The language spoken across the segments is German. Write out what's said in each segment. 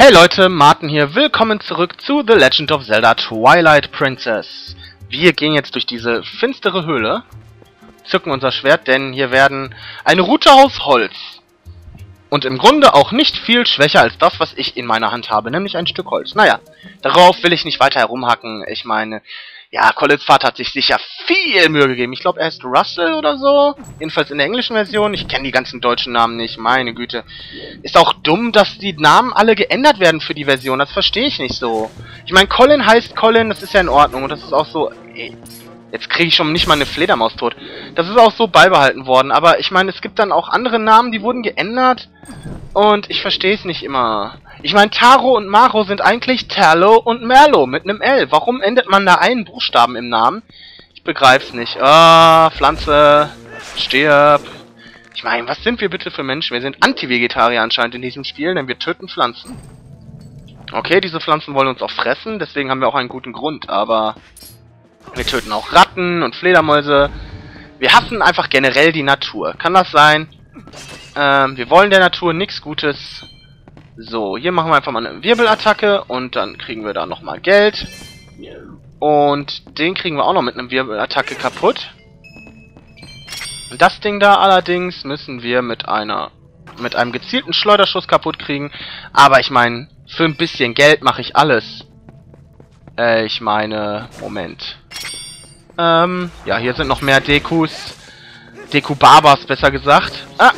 Hey Leute, Martin hier, willkommen zurück zu The Legend of Zelda Twilight Princess. Wir gehen jetzt durch diese finstere Höhle, zücken unser Schwert, denn hier werden eine Route aus Holz. Und im Grunde auch nicht viel schwächer als das, was ich in meiner Hand habe, nämlich ein Stück Holz. Naja, darauf will ich nicht weiter herumhacken. Ich meine, ja, Collins Vater hat sich sicher viel Mühe gegeben. Ich glaube, er heißt Russell oder so. Jedenfalls in der englischen Version. Ich kenne die ganzen deutschen Namen nicht, meine Güte. Ist auch dumm, dass die Namen alle geändert werden für die Version. Das verstehe ich nicht so. Ich meine, Colin heißt Colin, das ist ja in Ordnung. Und das ist auch so... Jetzt kriege ich schon nicht mal eine Fledermaus tot. Das ist auch so beibehalten worden. Aber ich meine, es gibt dann auch andere Namen, die wurden geändert. Und ich verstehe es nicht immer. Ich meine, Taro und Maro sind eigentlich Terlo und Merlo mit einem L. Warum ändert man da einen Buchstaben im Namen? Ich begreif's nicht. Ah, Pflanze, stirb. Ich meine, was sind wir bitte für Menschen? Wir sind Anti-Vegetarier anscheinend in diesem Spiel, denn wir töten Pflanzen. Okay, diese Pflanzen wollen uns auch fressen, deswegen haben wir auch einen guten Grund, aber... Wir töten auch Ratten und Fledermäuse. Wir hassen einfach generell die Natur. Kann das sein? Wir wollen der Natur nichts Gutes. So, hier machen wir einfach mal eine Wirbelattacke und dann kriegen wir da nochmal Geld. Und den kriegen wir auch noch mit einer Wirbelattacke kaputt. Das Ding da allerdings müssen wir mit einem gezielten Schleuderschuss kaputt kriegen. Aber ich meine, für ein bisschen Geld mache ich alles. Ich meine, Moment. Ja, hier sind noch mehr Dekus. Deku-Barbas, besser gesagt. Ah!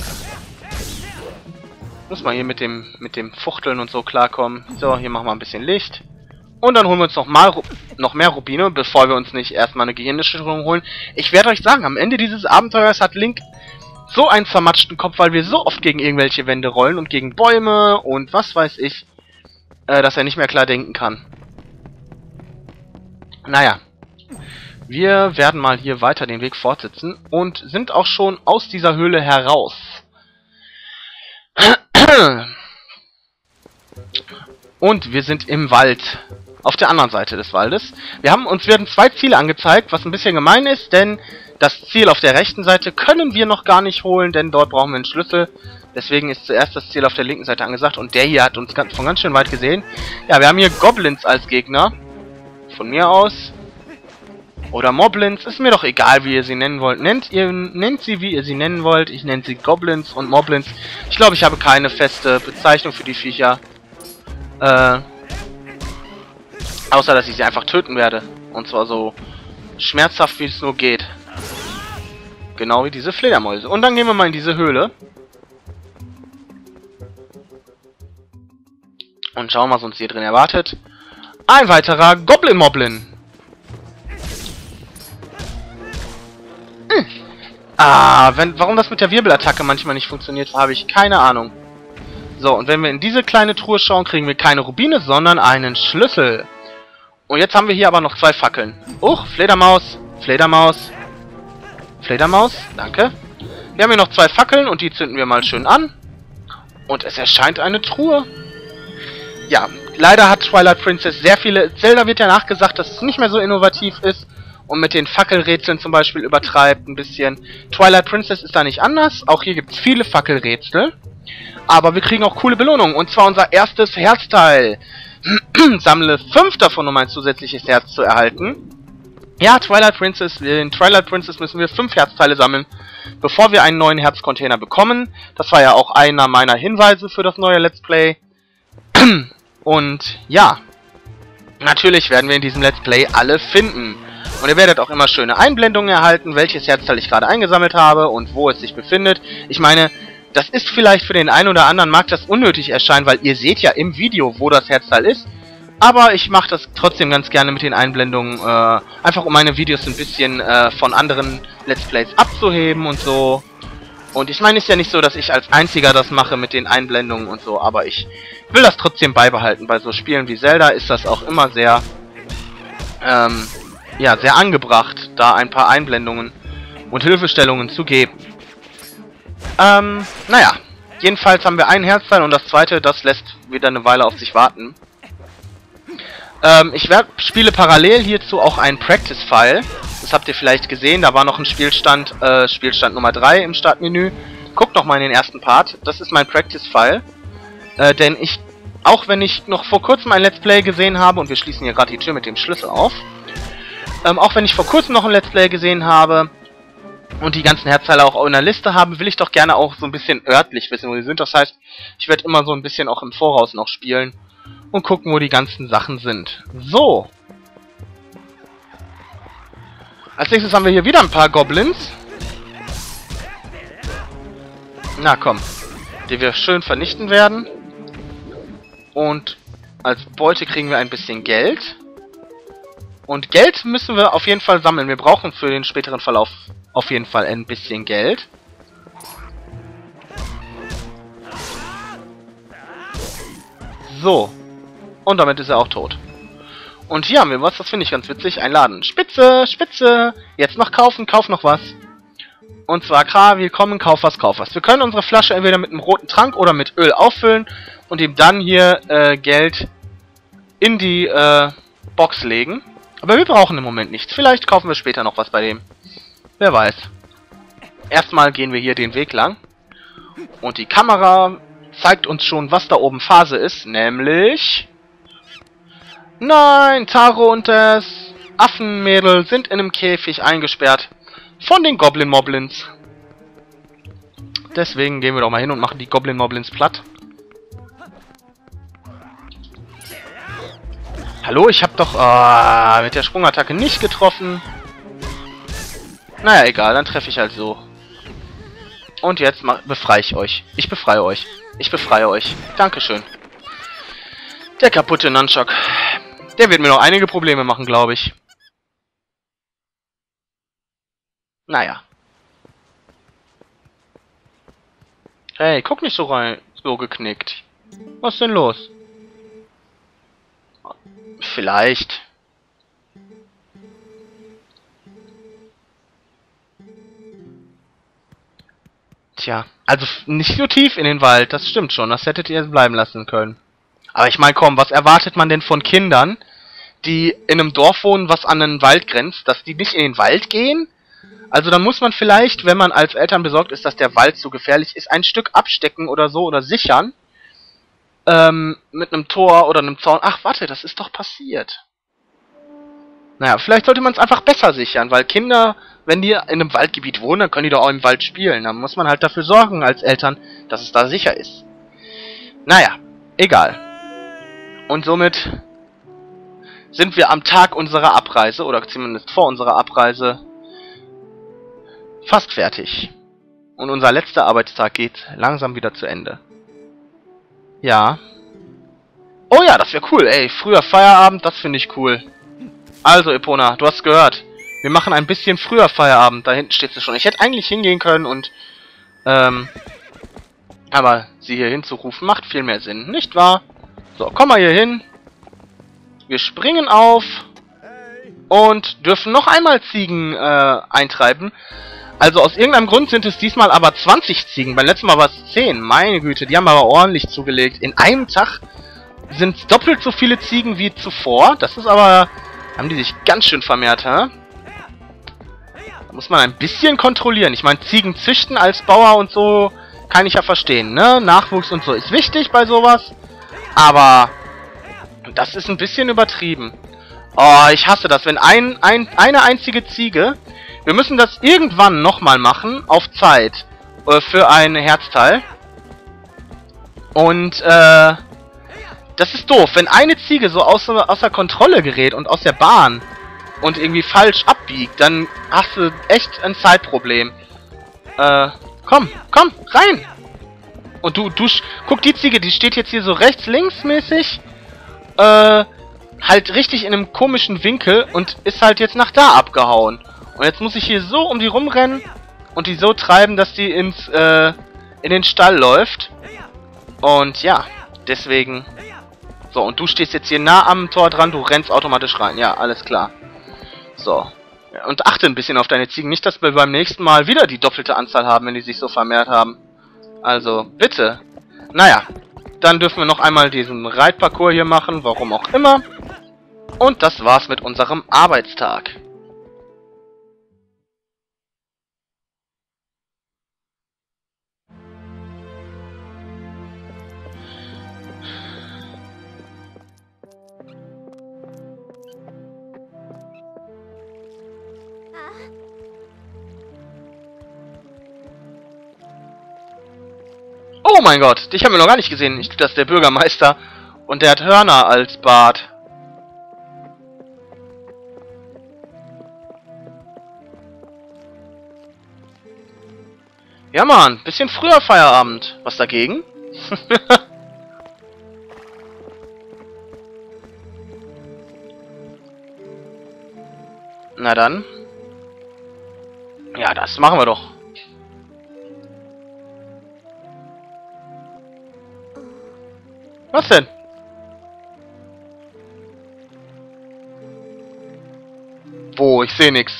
Muss man hier mit dem Fuchteln und so klarkommen. So, hier machen wir ein bisschen Licht. Und dann holen wir uns noch mehr Rubine, bevor wir uns nicht erstmal eine Gehirnerschütterung holen. Ich werde euch sagen, am Ende dieses Abenteuers hat Link so einen zermatschten Kopf, weil wir so oft gegen irgendwelche Wände rollen und gegen Bäume und was weiß ich, dass er nicht mehr klar denken kann. Naja. Wir werden mal hier weiter den Weg fortsetzen und sind auch schon aus dieser Höhle heraus. Und wir sind im Wald. Auf der anderen Seite des Waldes. Uns werden zwei Ziele angezeigt, was ein bisschen gemein ist, denn das Ziel auf der rechten Seite können wir noch gar nicht holen, denn dort brauchen wir einen Schlüssel. Deswegen ist zuerst das Ziel auf der linken Seite angesagt und der hier hat uns von ganz schön weit gesehen. Ja, wir haben hier Goblins als Gegner. Von mir aus. Oder Moblins, ist mir doch egal, wie ihr sie nennen wollt. Nennt sie, wie ihr sie nennen wollt. Ich nenne sie Goblins und Moblins. Ich glaube, ich habe keine feste Bezeichnung für die Viecher. Außer, dass ich sie einfach töten werde. Und zwar so schmerzhaft, wie es nur geht. Genau wie diese Fledermäuse. Und dann gehen wir mal in diese Höhle. Und schauen, was uns hier drin erwartet. Ein weiterer Goblin-Moblin. Warum das mit der Wirbelattacke manchmal nicht funktioniert, habe ich keine Ahnung. So, und wenn wir in diese kleine Truhe schauen, kriegen wir keine Rubine, sondern einen Schlüssel. Und jetzt haben wir hier aber noch zwei Fackeln. Fledermaus, Fledermaus, Fledermaus, danke. Wir haben hier noch zwei Fackeln und die zünden wir mal schön an. Und es erscheint eine Truhe. Ja, leider hat Twilight Princess sehr viele... Zelda wird ja nachgesagt, dass es nicht mehr so innovativ ist. Und mit den Fackelrätseln zum Beispiel übertreibt ein bisschen. Twilight Princess ist da nicht anders. Auch hier gibt es viele Fackelrätsel. Aber wir kriegen auch coole Belohnungen. Und zwar unser erstes Herzteil. Sammle 5 davon, um ein zusätzliches Herz zu erhalten. Ja, in Twilight Princess müssen wir 5 Herzteile sammeln, bevor wir einen neuen Herzcontainer bekommen. Das war ja auch einer meiner Hinweise für das neue Let's Play. Und ja, natürlich werden wir in diesem Let's Play alle finden. Und ihr werdet auch immer schöne Einblendungen erhalten, welches Herzteil ich gerade eingesammelt habe und wo es sich befindet. Ich meine, das ist vielleicht für den einen oder anderen, mag das unnötig erscheinen, weil ihr seht ja im Video, wo das Herzteil ist. Aber ich mache das trotzdem ganz gerne mit den Einblendungen, einfach um meine Videos ein bisschen von anderen Let's Plays abzuheben und so. Und ich meine, es ist ja nicht so, dass ich als einziger das mache mit den Einblendungen und so, aber ich will das trotzdem beibehalten. Bei so Spielen wie Zelda ist das auch immer sehr, ja, sehr angebracht, da ein paar Einblendungen und Hilfestellungen zu geben. Naja, jedenfalls haben wir ein Herzteil und das zweite, das lässt wieder eine Weile auf sich warten. Ich spiele parallel hierzu auch einen Practice-File. Das habt ihr vielleicht gesehen, da war noch ein Spielstand Nummer 3 im Startmenü. Guckt noch mal in den ersten Part, das ist mein Practice-File. Denn ich auch wenn ich noch vor kurzem ein Let's Play gesehen habe, und wir schließen hier gerade die Tür mit dem Schlüssel auf, auch wenn ich vor kurzem noch ein Let's Play gesehen habe und die ganzen Herzteile auch in der Liste habe, will ich doch gerne auch so ein bisschen örtlich wissen, wo die sind. Das heißt, ich werde immer so ein bisschen auch im Voraus noch spielen und gucken, wo die ganzen Sachen sind. So. Als nächstes haben wir hier wieder ein paar Goblins. Na komm. Die wir schön vernichten werden. Und als Beute kriegen wir ein bisschen Geld. Und Geld müssen wir auf jeden Fall sammeln. Wir brauchen für den späteren Verlauf auf jeden Fall ein bisschen Geld. So. Und damit ist er auch tot. Und hier haben wir was, das finde ich ganz witzig. Ein Laden. Spitze, Spitze. Jetzt noch kaufen, kauf noch was. Und zwar, willkommen, kauf was, kauf was. Wir können unsere Flasche entweder mit einem roten Trank oder mit Öl auffüllen und ihm dann hier Geld in die Box legen. Aber wir brauchen im Moment nichts. Vielleicht kaufen wir später noch was bei dem. Wer weiß. Erstmal gehen wir hier den Weg lang. Und die Kamera zeigt uns schon, was da oben Phase ist. Nämlich... Nein, Taro und das Affenmädel sind in einem Käfig eingesperrt. Von den Goblin-Moblins. Deswegen gehen wir doch mal hin und machen die Goblin-Moblins platt. Hallo, ich habe doch mit der Sprungattacke nicht getroffen. Naja, egal, dann treffe ich halt so. Und jetzt befreie ich euch. Ich befreie euch. Ich befreie euch. Dankeschön. Der kaputte Nunchuck. Der wird mir noch einige Probleme machen, glaube ich. Naja. Hey, guck nicht so rein, so geknickt. Was ist denn los? Vielleicht. Tja, also nicht so tief in den Wald, das stimmt schon. Das hättet ihr bleiben lassen können. Aber ich meine, komm, was erwartet man denn von Kindern, die in einem Dorf wohnen, was an einen Wald grenzt, dass die nicht in den Wald gehen? Also dann muss man vielleicht, wenn man als Eltern besorgt ist, dass der Wald zu gefährlich ist, ein Stück abstecken oder so oder sichern. Mit einem Tor oder einem Zaun. Ach, warte, das ist doch passiert. Naja, vielleicht sollte man es einfach besser sichern, weil Kinder, wenn die in einem Waldgebiet wohnen, dann können die doch auch im Wald spielen. Dann muss man halt dafür sorgen als Eltern, dass es da sicher ist. Naja, egal. Und somit sind wir am Tag unserer Abreise, oder zumindest vor unserer Abreise, fast fertig. Und unser letzter Arbeitstag geht langsam wieder zu Ende. Ja. Oh ja, das wäre cool, ey. Früher Feierabend, das finde ich cool. Also, Epona, du hast gehört. Wir machen ein bisschen früher Feierabend. Da hinten steht sie schon. Ich hätte eigentlich hingehen können und, aber sie hier hinzurufen macht viel mehr Sinn, nicht wahr? So, komm mal hier hin. Wir springen auf und dürfen noch einmal Ziegen eintreiben. Also aus irgendeinem Grund sind es diesmal aber 20 Ziegen. Beim letzten Mal war es 10. Meine Güte, die haben aber ordentlich zugelegt. In einem Tag sind es doppelt so viele Ziegen wie zuvor. Das ist aber... Haben die sich ganz schön vermehrt, hä? Da muss man ein bisschen kontrollieren. Ich meine, Ziegen züchten als Bauer und so kann ich ja verstehen, ne? Nachwuchs und so ist wichtig bei sowas. Aber das ist ein bisschen übertrieben. Oh, ich hasse das, wenn eine einzige Ziege... Wir müssen das irgendwann nochmal machen, auf Zeit, für ein Herzteil. Und, das ist doof, wenn eine Ziege so außer Kontrolle gerät und aus der Bahn und irgendwie falsch abbiegt, dann hast du echt ein Zeitproblem. Komm, rein! Und guck, die Ziege, die steht jetzt hier so rechts-links mäßig, halt richtig in einem komischen Winkel und ist halt jetzt nach da abgehauen. Und jetzt muss ich hier so um die rumrennen und die so treiben, dass die in den Stall läuft. Und ja, deswegen... So, und du stehst jetzt hier nah am Tor dran, du rennst automatisch rein. Ja, alles klar. So. Ja, und achte ein bisschen auf deine Ziegen. Nicht, dass wir beim nächsten Mal wieder die doppelte Anzahl haben, wenn die sich so vermehrt haben. Also, bitte. Naja, dann dürfen wir noch einmal diesen Reitparcours hier machen, warum auch immer. Und das war's mit unserem Arbeitstag. mein Gott, dich haben wir noch gar nicht gesehen. Das ist der Bürgermeister. Und der hat Hörner als Bart. Ja, Mann, bisschen früher Feierabend. Was dagegen? Na dann. Ja, das machen wir doch. Was denn? Wo? Ich sehe nichts.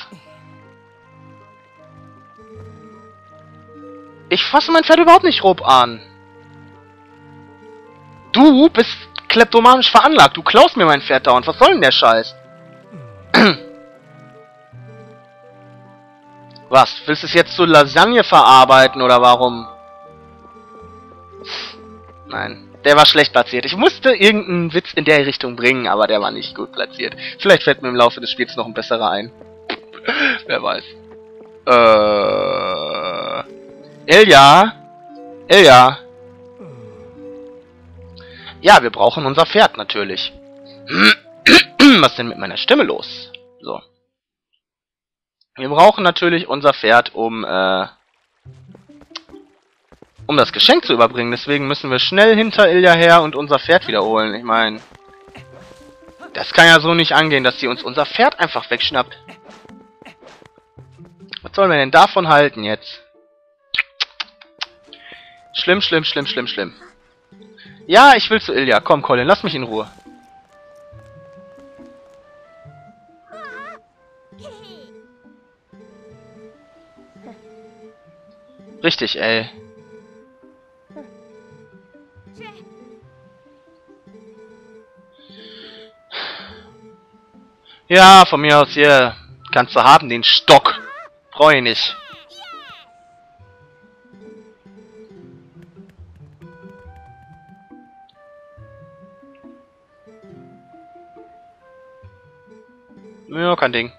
Ich fasse mein Pferd überhaupt nicht grob an. Du bist kleptomanisch veranlagt. Du klaust mir mein Pferd dauernd. Was soll denn der Scheiß? Was? Willst du es jetzt zu Lasagne verarbeiten oder warum? Nein. Der war schlecht platziert. Ich musste irgendeinen Witz in der Richtung bringen, aber der war nicht gut platziert. Vielleicht fällt mir im Laufe des Spiels noch ein besserer ein. Wer weiß. Ilja? Ilja? Ja, wir brauchen unser Pferd natürlich. Was ist denn mit meiner Stimme los? So. Wir brauchen natürlich unser Pferd, um das Geschenk zu überbringen. Deswegen müssen wir schnell hinter Ilja her und unser Pferd wiederholen. Ich meine, das kann ja so nicht angehen, dass sie uns unser Pferd einfach wegschnappt. Was sollen wir denn davon halten jetzt? Schlimm, schlimm, schlimm, schlimm, schlimm. Ja, ich will zu Ilja. Komm, Colin, lass mich in Ruhe. Richtig, ey. Ja, von mir aus hier. Kannst du haben, den Stock. Freu ich nicht. Ja, kein Ding.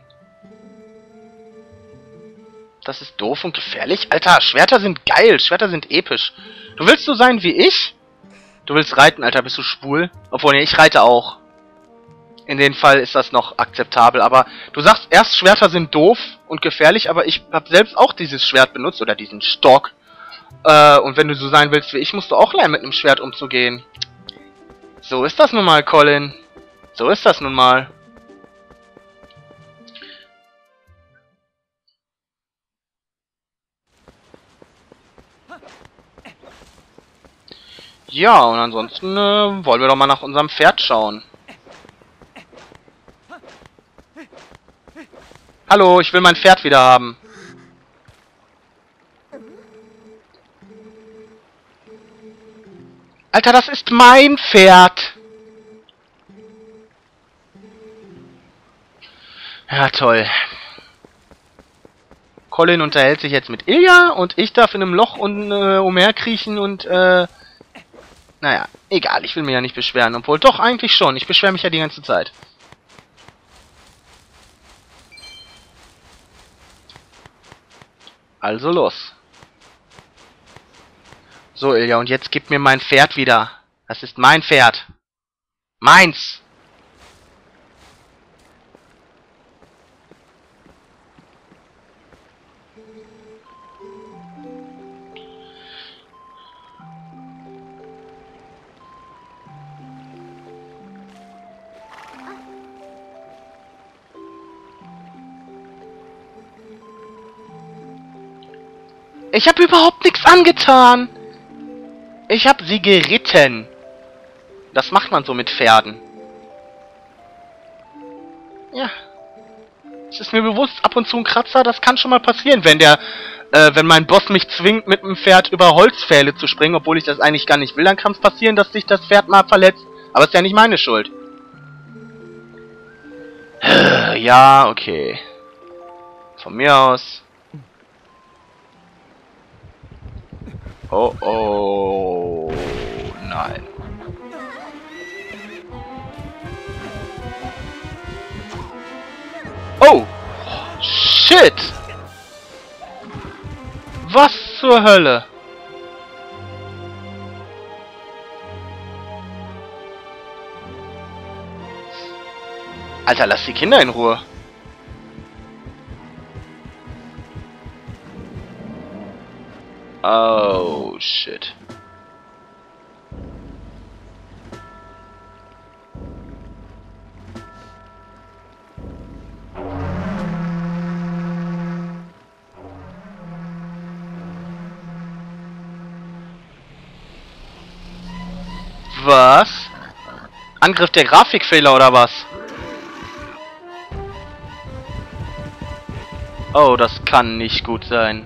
Das ist doof und gefährlich. Alter, Schwerter sind geil. Schwerter sind episch. Du willst so sein wie ich? Du willst reiten, Alter. Bist du schwul? Obwohl, nee, ich reite auch. In dem Fall ist das noch akzeptabel. Aber du sagst erst, Schwerter sind doof und gefährlich. Aber ich habe selbst auch dieses Schwert benutzt. Oder diesen Stock. Und wenn du so sein willst wie ich, musst du auch lernen, mit einem Schwert umzugehen. So ist das nun mal, Colin. So ist das nun mal. Ja, und ansonsten wollen wir doch mal nach unserem Pferd schauen. Hallo, ich will mein Pferd wieder haben. Alter, das ist mein Pferd. Ja, toll. Colin unterhält sich jetzt mit Ilja und ich darf in einem Loch umherkriechen und naja, egal, ich will mich ja nicht beschweren. Obwohl, doch, eigentlich schon. Ich beschwere mich ja die ganze Zeit. Also los. So, Ilja, und jetzt gib mir mein Pferd wieder. Das ist mein Pferd. Meins! Ich habe überhaupt nichts angetan. Ich habe sie geritten. Das macht man so mit Pferden. Ja. Es ist mir bewusst, ab und zu ein Kratzer, das kann schon mal passieren, wenn mein Boss mich zwingt, mit dem Pferd über Holzpfähle zu springen, obwohl ich das eigentlich gar nicht will, dann kann es passieren, dass sich das Pferd mal verletzt. Aber ist ja nicht meine Schuld. Ja, okay. Von mir aus. Oh, oh, nein. Oh, shit. Was zur Hölle? Alter, lass die Kinder in Ruhe. Oh, shit. Was? Angriff der Grafikfehler oder was? Oh, das kann nicht gut sein.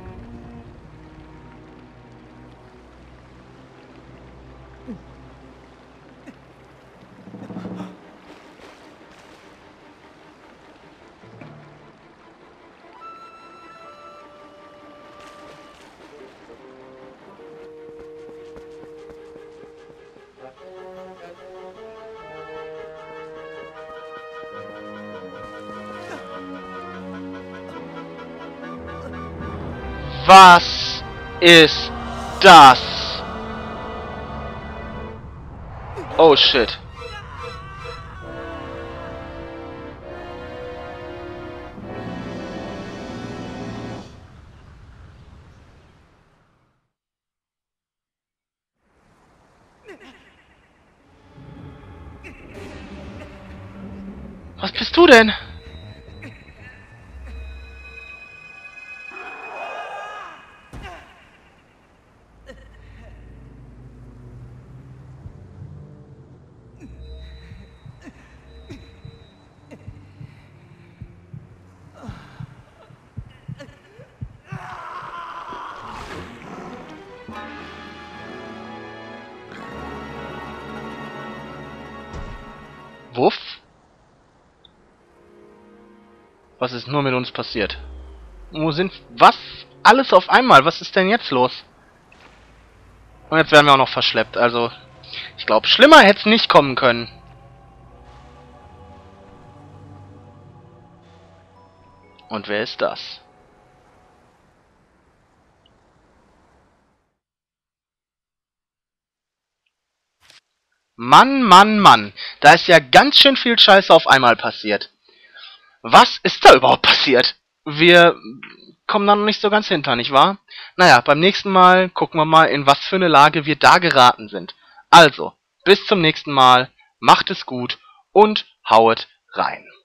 Was ist das? Oh shit. Was bist du denn? Wuff? Was ist nur mit uns passiert? Wo sind... Was? Alles auf einmal? Was ist denn jetzt los? Und jetzt werden wir auch noch verschleppt. Also, ich glaube, schlimmer hätte es nicht kommen können. Und wer ist das? Mann, Mann, Mann. Da ist ja ganz schön viel Scheiße auf einmal passiert. Was ist da überhaupt passiert? Wir kommen da noch nicht so ganz hinter, nicht wahr? Naja, beim nächsten Mal gucken wir mal, in was für eine Lage wir da geraten sind. Also, bis zum nächsten Mal, macht es gut und hauet rein.